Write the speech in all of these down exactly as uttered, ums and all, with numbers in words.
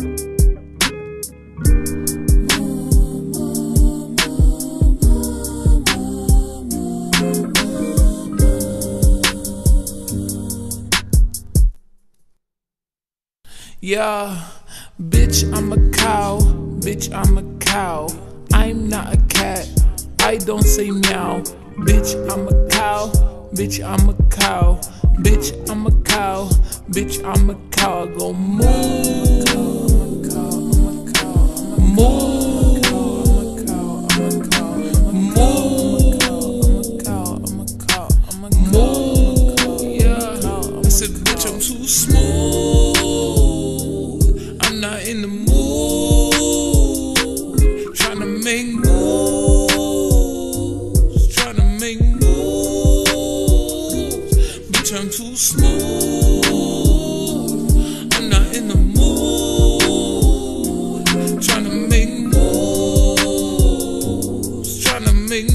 Yeah, bitch, I'm a cow, bitch, I'm a cow. I'm not a cat, I don't say meow. Bitch, I'm a cow, bitch, I'm a cow. Bitch, I'm a cow, bitch, I'm a cow. I go moo, moo, moo. Yeah, I said, bitch, I'm too smooth. I'm not in the mood, tryna make moves, tryna make moves. Bitch, I'm too smooth. I'm not in the mood, tryna make moves, tryna make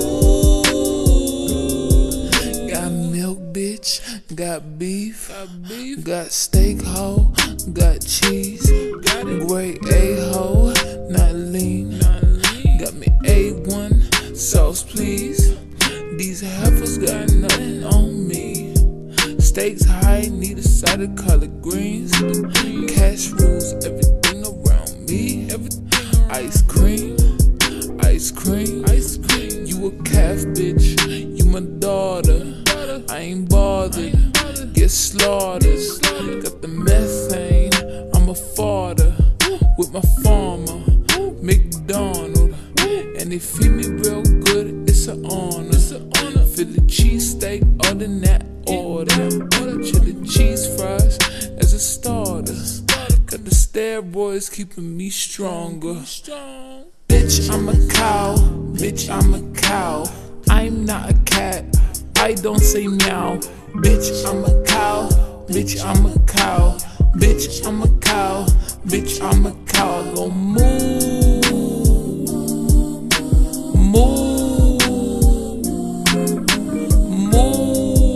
moves. Got milk, bitch, got beef, got, beef. Got steak, hoe, got cheese, got it. Great a-ho, not lean, not lean. Got me A one, sauce please. These heifers got nothing on me. Stakes high, need a side of collard greens. Cash rules everything around me. Everything. Ice cream, ice cream, ice cream. You a calf, bitch, you my daughter. I ain't bothered, get slaughtered. Got the methane, I'm a farter. With my farmer, McDonald. And they feed me real good, it's an honor. Philly cheesesteak, other than that order. Chili cheese fries as a starter. Got the steroids keeping me stronger. Bitch, I'm a cow, bitch, I'm a cow. I'm not a cat, I don't say meow. Bitch, I'm a cow, bitch, I'm a cow. Bitch, I'm a cow, bitch, I'm a cow. I go moo, moo, moo,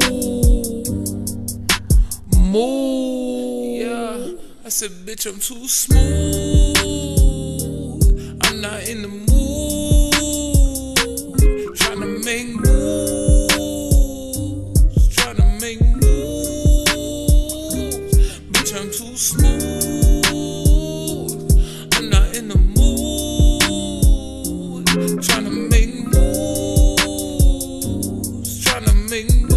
moo. Yeah, I said, bitch, I'm too smooth. I'm not in the mood, tryna make moves, tryna make moves. Bitch, I'm too smooth. I'm not in the mood, tryna make moves, tryna make moves.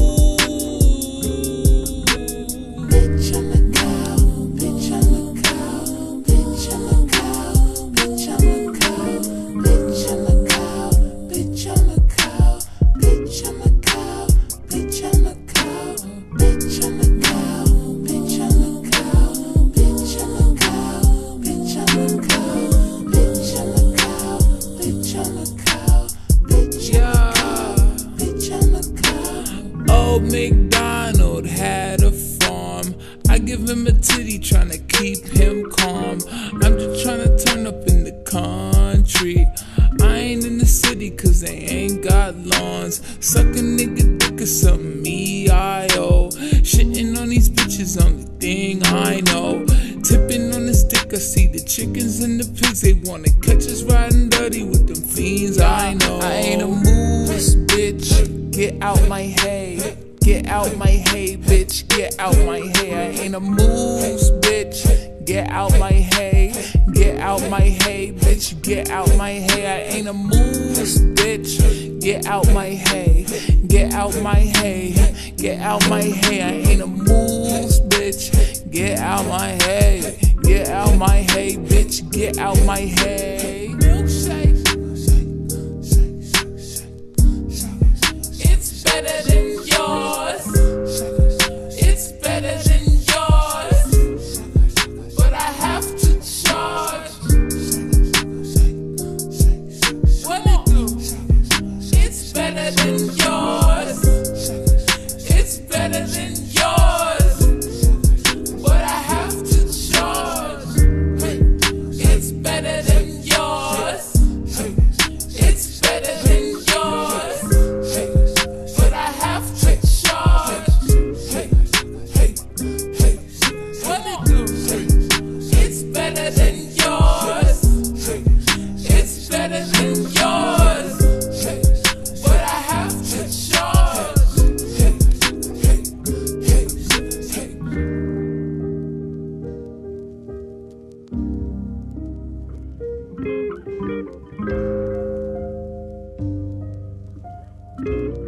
Bitch, I'm a cow, bitch, I'm a cow, bitch, I'm a cow, bitch, I'm a cow, bitch, I'm a cow, bitch, I'm a cow, bitch, I'm a cow, bitch, I'm a cow, bitch, I'm a cow, bitch, I'm a cow, bitch, I'm a cow, bitch, I'm a cow, bitch, I'm a cow, bitch, I'm a cow, bitch, Yeah, bitch, I'm a cow. old MacDonald had a farm. I give him a titty, tryna keep him calm. I'm just tryna turn up in the country. I ain't in the city cause they ain't got lawns. Suck a nigga dick or something, me I O. Shitting on these bitches, only thing I know. Tipping on this dick, I see the chickens and the pigs. They wanna catch us riding dirty with them fiends, I know. I ain't a moose, bitch, get out my hay. Get out my hay, bitch, get out my hay. I ain't a moose, bitch, get out my hay. Get out my hay, bitch, get out my hay. I ain't a moose, bitch, get out my hay. Get out my hay, get out my hay. I ain't a moose, bitch, get out my hay. Get out my hay, bitch, get out my hay. Milkshake. It's better than yours. It's better than yours. But I have to charge. What it do? It's better than yours. It's better than yours. But I have to charge. It's better than yours. Thank you.